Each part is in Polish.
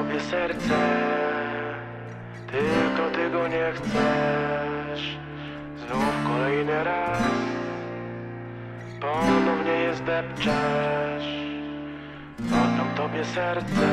tobie serce, tylko ty go nie chcesz. Znów kolejny raz ponownie je zdepczesz. Oddam tobie serce,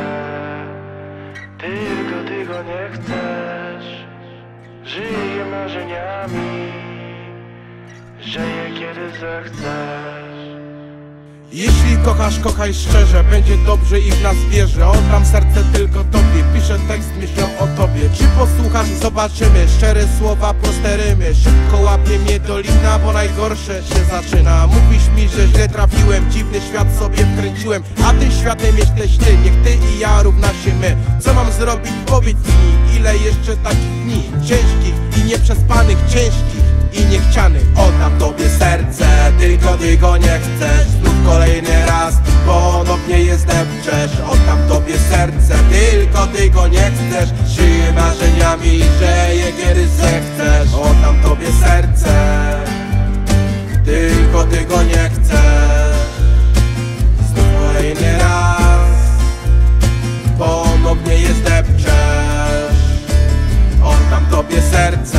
tylko ty go nie chcesz. Żyję marzeniami, że je kiedy zechcesz. Jeśli kochasz, kochaj szczerze, będzie dobrze i w nas wierzę. Oddam serce tylko tobie, piszę tekst myślą o tobie. Czy posłuchasz? Zobaczymy. Szczere słowa, proste rymy. Szybko łapie mnie dolina, bo najgorsze się zaczyna. Mówisz mi, że źle trafiłem, dziwny świat sobie wkręciłem. A tym światem jesteś ty, niech ty i ja równa się my. Co mam zrobić? Powiedz mi, ile jeszcze takich dni ciężkich i nieprzespanych, ciężkich i niechcianych. Oddam tobie serce, tylko ty go nie chcesz. Znów kolejny raz ponownie je zdepczesz. Oddam tobie serce, tylko ty go nie chcesz. Żyję marzeniami, że je kiedy zechcesz. Oddam tobie serce, tylko ty go nie chcesz. Znów kolejny raz ponownie je zdepczesz. Oddam tobie serce,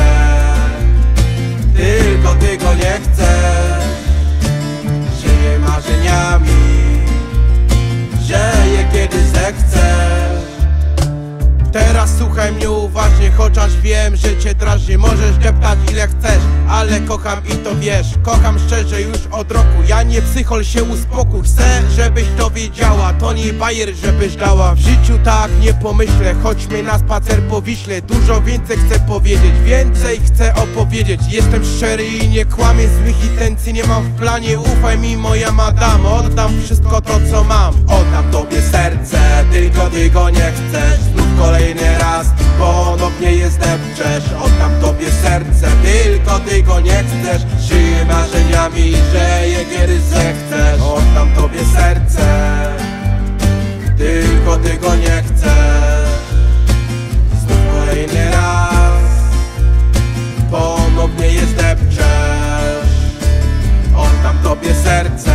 tylko ty go nie chcesz. Żyję marzeniami, że je kiedy zechcesz. Teraz słuchaj mnie uważnie, chociaż wiem, że cię drażni. Możesz deptać ile chcesz, ale kocham i to wiesz. Kocham szczerze już od roku, ja nie psychol, się uspokój. Chcę, żebyś to wiedziała, to nie bajer, żebyś dała. W życiu tak nie pomyślę, chodźmy na spacer po Wiśle. Dużo więcej chcę powiedzieć, więcej chcę opowiedzieć. Jestem szczery i nie kłamię, złych intencji nie mam w planie. Ufaj mi moja madama, oddam wszystko to co mam. Oddam tobie serce, tylko ty go nie chcesz. Znów kolejny raz ponownie je zdepczesz. Oddam tobie serce, tylko ty go nie chcesz. Żyję marzeniami, że je kiedy zechcesz. Oddam tobie serce, tylko ty go nie chcesz. Znów kolejny raz ponownie je zdepczesz. Oddam tobie serce,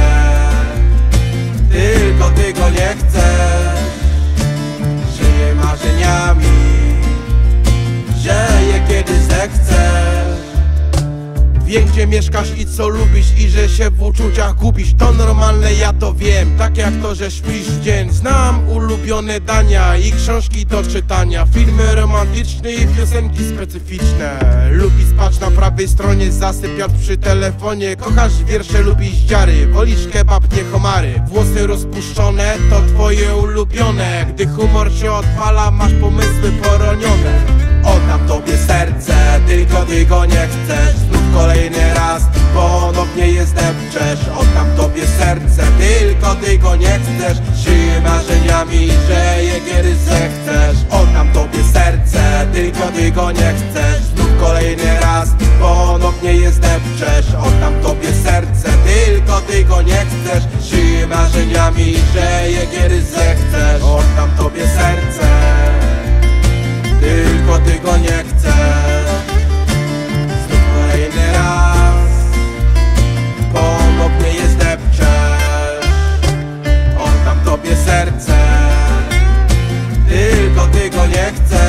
tylko ty go nie chcesz. Żyję marzeniami, że je kiedy zechcesz. Wiem gdzie mieszkasz i co lubisz i że się w uczuciach gubisz. To normalne, ja to wiem, tak jak to, że śpisz w dzień. Znam ulubione dania i książki do czytania, filmy romantyczne i piosenki specyficzne. Lubi spać na prawej stronie, zasypiać przy telefonie. Kochasz wiersze, lubisz dziary, wolisz kebab, nie homary. Włosy rozpuszczone to twoje ulubione. Gdy humor się odpala, masz pomysły poronione. Oddam tobie serce, tylko ty go nie chcesz. Znów kolejny raz ponownie je zdepczesz. Oddam tobie serce, tylko ty go nie chcesz. Żyję marzeniami, że je kiedy zechcesz. Oddam tobie serce, tylko ty go nie chcesz. Znów kolejny raz ponownie je zdepczesz. Oddam tobie serce, tylko ty go nie chcesz. Żyję marzeniami, że je kiedy zechcesz. Oddam tobie serce, tylko ty go nie chcesz. Znów kolejny raz ponownie je zdepczesz. Oddam tobie serce, tylko ty go nie chcesz.